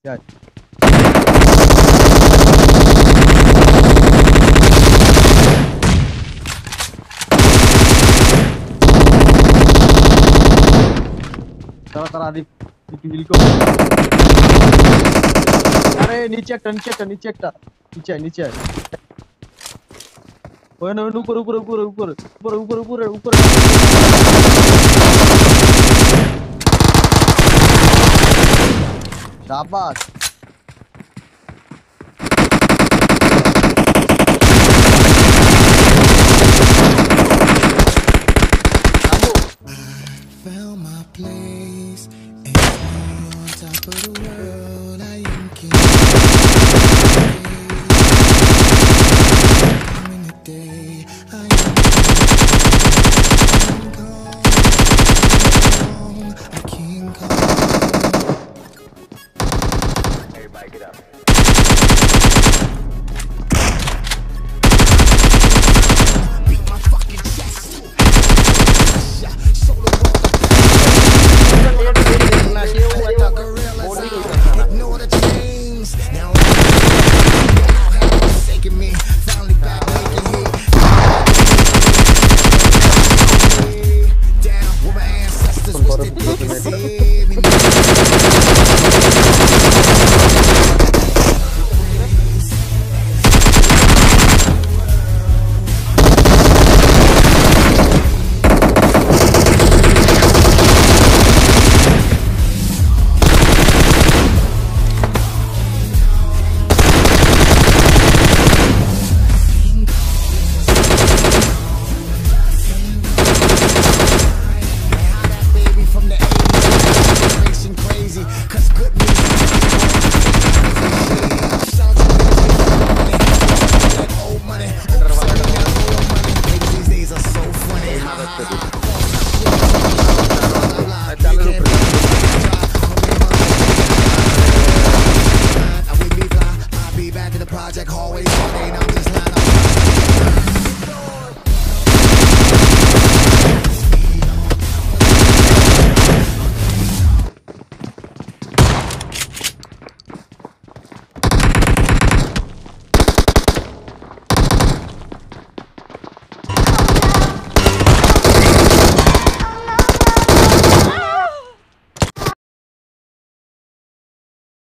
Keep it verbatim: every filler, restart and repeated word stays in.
क्या তারা তারা আদি হিল কর। আরে নিচে একটা নিচে একটা নিচে একটা নিচে আয়, নিচে আয়। ওই না উপরে উপরে উপরে উপরে উপরে উপরে উপরে উপরে শাবাশ। Found my place and me on top of the world. I am king. I'm in the day. I am king Kong. I King Kong. Everybody get up.